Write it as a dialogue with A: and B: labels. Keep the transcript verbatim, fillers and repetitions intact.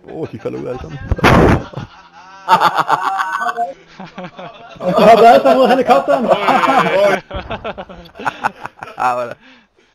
A: Åh, fy faen, alle sammen.
B: Ja, der er helikopteren!
A: Ja, var det.